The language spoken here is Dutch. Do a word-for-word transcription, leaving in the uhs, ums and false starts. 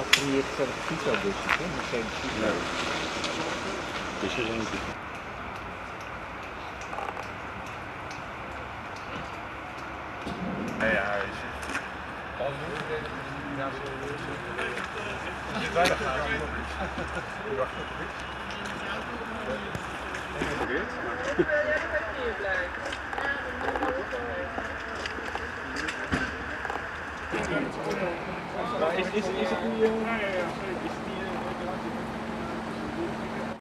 Hier zelf fietsbusjes, hè? Mercedes fietsbus. Dus er zijn die. Ja, ja, hij is. Als we ja, zo. Als je verder gaat, dan nog iets. Je wacht op iets. Maar is, is, is het nu... Uh, is het